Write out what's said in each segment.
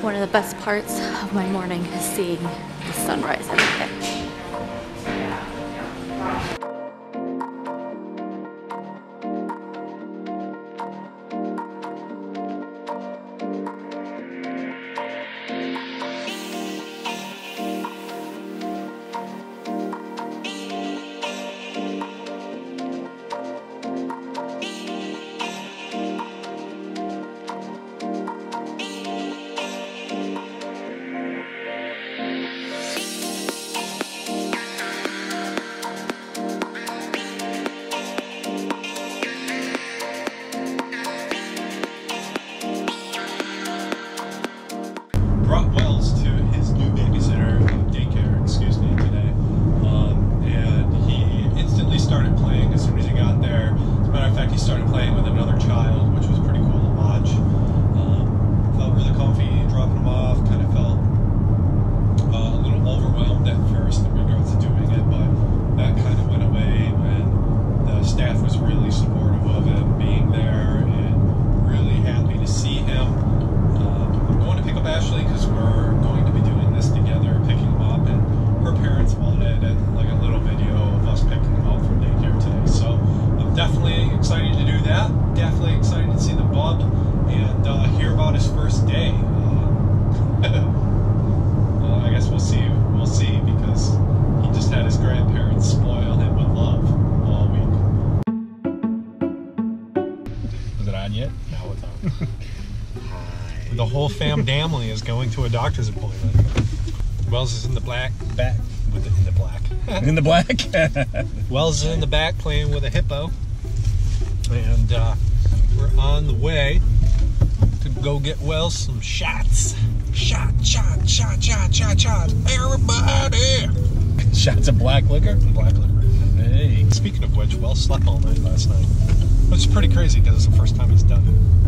One of the best parts of my morning is seeing the sunrise every day. Brought Wells to his new babysitter daycare, today, and he instantly started playing as soon as he got there. As a matter of fact, he started playing with another child, which was pretty cool to watch. Felt really comfy dropping him off. Kind of felt a little overwhelmed at first in regards to doing it, but that kind of went away when the staff was really supportive of him being there and really happy to see him. I'm going to pick up Ashley because we're going to be doing this together, picking him up, and her parents wanted like a little video of us picking him up from daycare today. So I'm definitely excited to do that. Definitely excited to see the bub and hear about his first day. I guess we'll see. We'll see, because he just had his grandparents spoil him with love all week. Is it on yet? Now it's on. The whole family is going to a doctor's appointment. Wells is in the back with in the black. In the black? Wells is in the back playing with a hippo, and we're on the way to go get Wells some shots. Shot. Everybody! Shots of black liquor? Black liquor. Hey. Speaking of which, Wells slept all night last night, which is pretty crazy because it's the first time he's done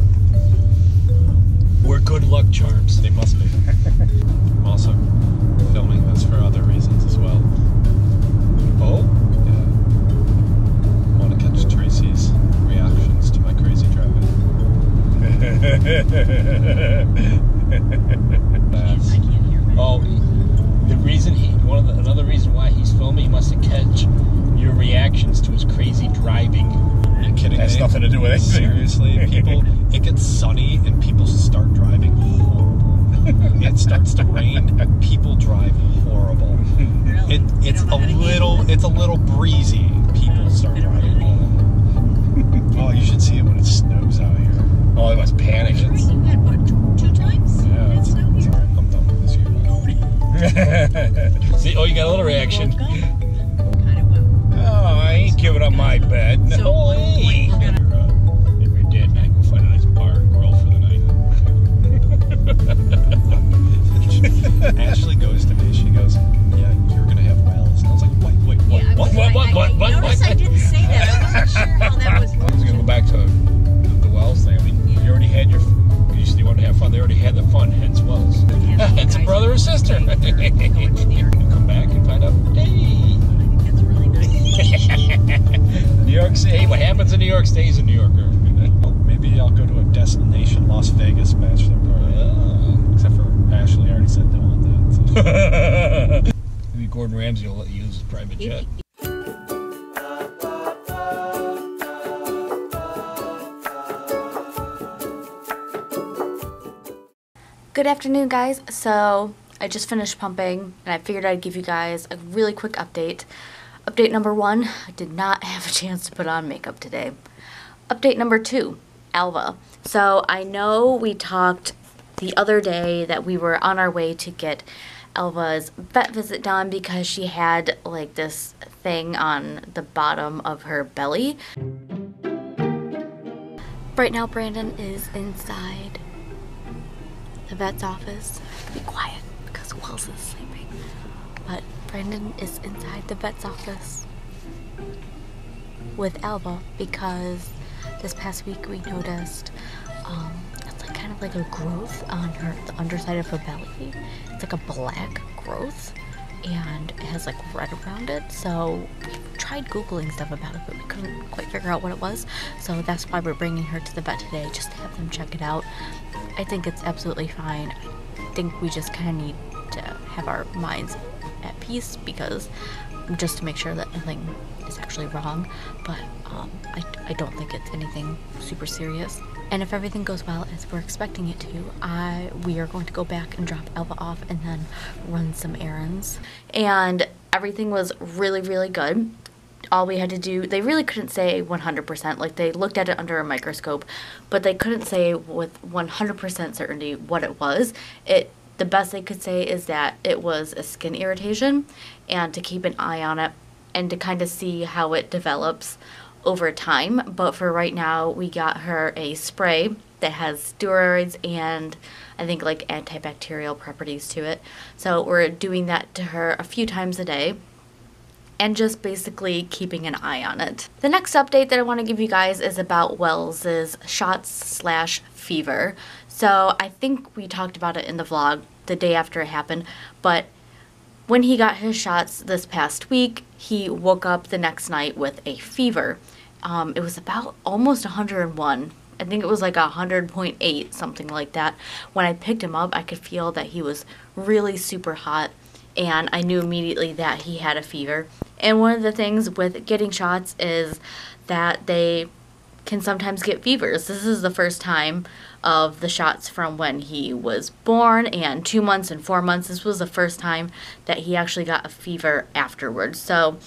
it. We're good luck charms. They must be. I'm also filming this for other reasons as well. Oh? Yeah. I want to catch Tracy's reactions to my crazy driving. Oh, the reason another reason why he's filming, he wants to catch your reactions to his crazy driving. Are you kidding me? Has nothing to do with anything. Seriously, it gets sunny and people start driving horrible. It starts to rain and people drive horrible. It's a little breezy. People start driving horrible. Oh, you should see it when it snows out here. Oh, they must panic. You had what, two times? Yeah, it's alright. I'm done with this year. See, oh, you got a little reaction. Kind of well. Oh, I ain't giving up my bed. No way. If you're dead, I go find a nice bar and grill for the night. Ashley goes to me. She goes, "Yeah, you're gonna have Wells." And I was like, "Wait, Yeah, what? I noticed I didn't say that. I wasn't sure how that was. I was going to go back to the Wells thing. I mean, you already had you said you wanted to have fun. They already had the fun, hence Wells. It's a brother or sister. You come back and find out, hey. I think that's really nice. New York City. What happens in New York stays in New York. Maybe I'll go to a destination Las Vegas bachelor party." Oh. Except for Ashley, I already said no on that. So. Maybe Gordon Ramsay will let you use his private jet. Good afternoon, guys. So I just finished pumping and I figured I'd give you guys a really quick update. Update number 1, I did not have a chance to put on makeup today. Update number 2, Alva. So I know we talked the other day that we were on our way to get Alva's vet visit done because she had like this thing on the bottom of her belly. Right now Brandon is inside the vet's office. Be quiet because Wells is sleeping. But Brandon is inside the vet's office with Alva because this past week we noticed it's like kind of like a growth on the underside of her belly. It's like a black growth and it has like red around it. So we tried Googling stuff about it, but we couldn't quite figure out what it was. So that's why we're bringing her to the vet today, just to have them check it out. I think it's absolutely fine. think we just kind of need to have our minds at peace, because just to make sure that nothing is actually wrong, but I don't think it's anything super serious. And if everything goes well as we're expecting it to, we are going to go back and drop Elva off and then run some errands. And everything was really, really good. All we had to do, they really couldn't say 100%, like they looked at it under a microscope, but they couldn't say with 100% certainty what it was. The best they could say is that it was a skin irritation, and to keep an eye on it and to kind of see how it develops over time. But for right now, we got her a spray that has steroids and I think like antibacterial properties to it. So we're doing that to her a few times a day and just basically keeping an eye on it. The next update that I want to give you guys is about Wells's shots/fever. So I think we talked about it in the vlog the day after it happened, but when he got his shots this past week, he woke up the next night with a fever. It was about almost 101. I think it was like 100.8, something like that. When I picked him up, I could feel that he was really super hot, and I knew immediately that he had a fever. And one of the things with getting shots is that they can sometimes get fevers. This is the first time of the shots from when he was born, and 2 months and 4 months. This was the first time that he actually got a fever afterwards. So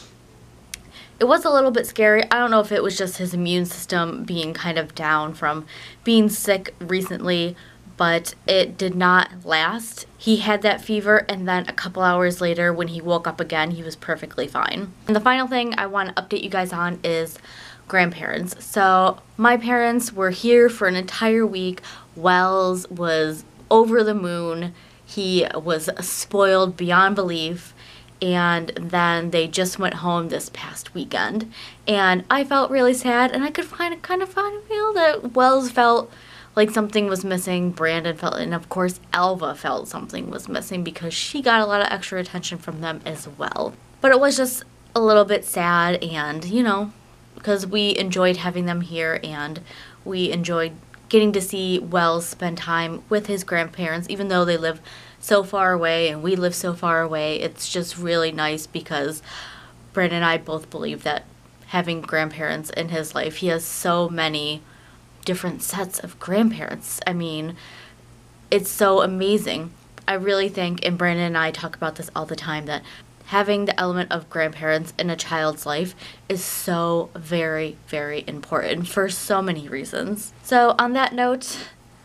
it was a little bit scary. I don't know if it was just his immune system being kind of down from being sick recently, but it did not last. He had that fever, and then a couple hours later when he woke up again, he was perfectly fine. And the final thing I want to update you guys on is grandparents. So my parents were here for an entire week. Wells was over the moon. He was spoiled beyond belief. And then they just went home this past weekend. And I felt really sad, and I could kind of feel that Wells felt like something was missing. Brandon felt, and of course Elva felt something was missing because she got a lot of extra attention from them as well. But it was just a little bit sad, and you know, because we enjoyed having them here, and we enjoyed getting to see Wells spend time with his grandparents, even though they live so far away and we live so far away. It's just really nice because Brandon and I both believe that having grandparents in his life, he has so many different sets of grandparents. I mean, it's so amazing. I really think, and Brandon and I talk about this all the time, that having the element of grandparents in a child's life is so very, very important for so many reasons. So on that note,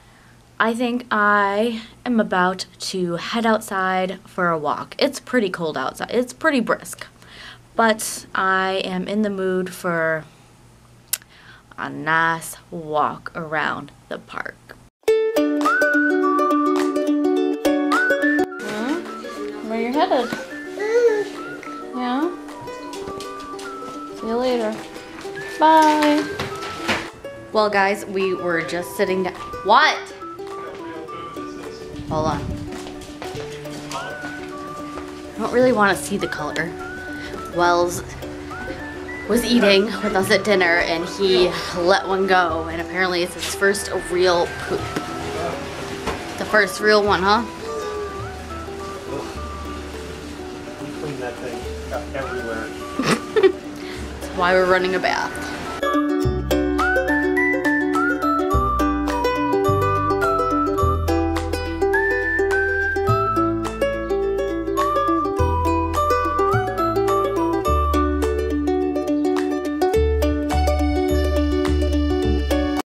I think I am about to head outside for a walk. It's pretty cold outside. It's pretty brisk. But I am in the mood for a nice walk around the park. Where you headed? Yeah? See you later. Bye. Well guys, we were just sitting down. What? Hold on. I don't really want to see the color. Wells was eating with us at dinner and he let one go, and apparently it's his first real poop. The first real one, huh? Clean that thing. Got everywhere. That's why we're running a bath.